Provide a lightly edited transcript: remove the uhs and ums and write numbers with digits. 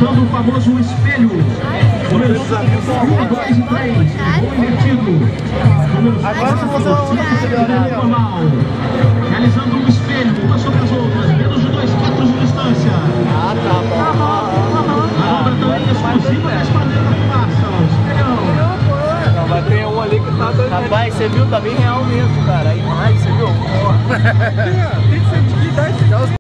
montando o famoso espelho. Números 1, 2 e 3, gol invertido. Números 4, normal. Realizando um espelho, uma sobre as outras, menos de 2 metros de distância. Ah, tá bom. Manobra também exclusiva da Esquadrilha da Fumaça, o espelhão. Não, mas tem um ali que tá doido. Rapaz, você viu? Tá bem real mesmo, cara. A imagem, você viu? Tem que ser de que idade?